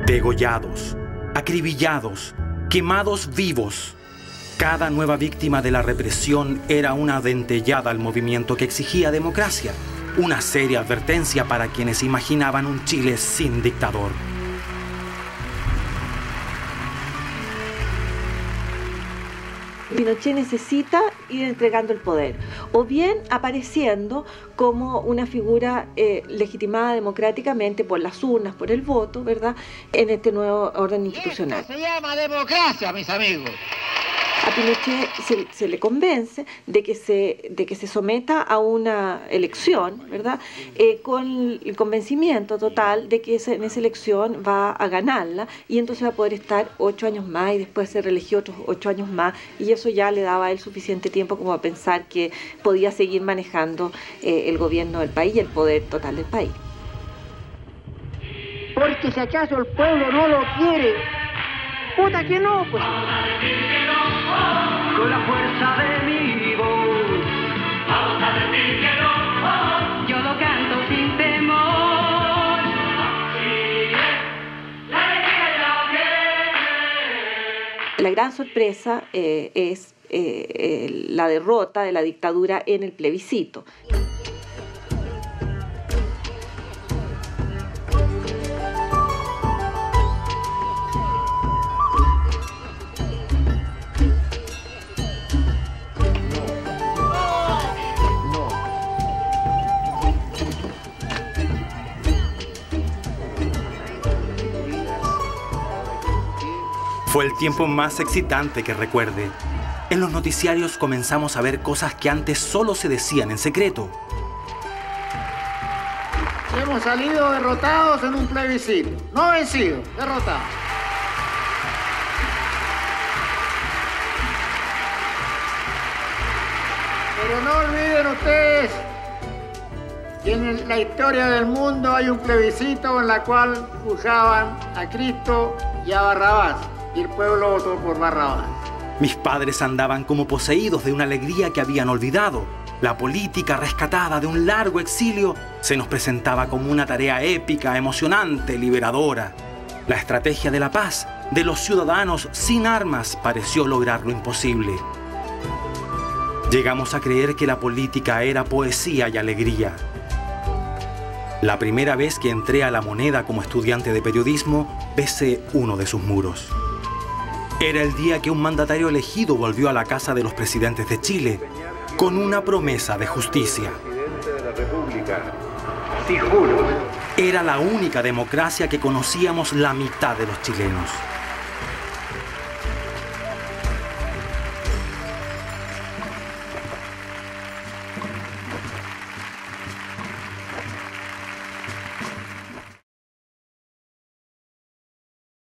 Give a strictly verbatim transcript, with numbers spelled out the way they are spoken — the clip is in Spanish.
Degollados, acribillados, quemados vivos. Cada nueva víctima de la represión era una dentellada al movimiento que exigía democracia, una seria advertencia para quienes imaginaban un Chile sin dictador. Pinochet necesita ir entregando el poder, o bien apareciendo como una figura eh, legitimada democráticamente por las urnas, por el voto, ¿verdad?, en este nuevo orden institucional. Esto se llama democracia, mis amigos. A Pinochet se, se le convence de que se, de que se someta a una elección, ¿verdad?, eh, con el convencimiento total de que ese, en esa elección va a ganarla, y entonces va a poder estar ocho años más y después se reeligió otros ocho años más, y eso ya le daba a él suficiente tiempo como a pensar que podía seguir manejando eh, el gobierno del país y el poder total del país. Porque si acaso el pueblo no lo quiere, puta que no, pues. Con la fuerza de mi voz, vamos a decir que no. Yo lo canto sin temor. La gran sorpresa eh, es eh, eh, la derrota de la dictadura en el plebiscito. Fue el tiempo más excitante que recuerde. En los noticiarios comenzamos a ver cosas que antes solo se decían en secreto. Hemos salido derrotados en un plebiscito. No vencidos, derrotados. Pero no olviden ustedes que en la historia del mundo hay un plebiscito en la cual juzgaban a Cristo y a Barrabás. Y el pueblo votó por Barrabás. Mis padres andaban como poseídos de una alegría que habían olvidado. La política, rescatada de un largo exilio, se nos presentaba como una tarea épica, emocionante, liberadora. La estrategia de la paz, de los ciudadanos sin armas, pareció lograr lo imposible. Llegamos a creer que la política era poesía y alegría. La primera vez que entré a La Moneda como estudiante de periodismo, besé uno de sus muros. Era el día que un mandatario elegido volvió a la casa de los presidentes de Chile con una promesa de justicia. Era la única democracia que conocíamos la mitad de los chilenos.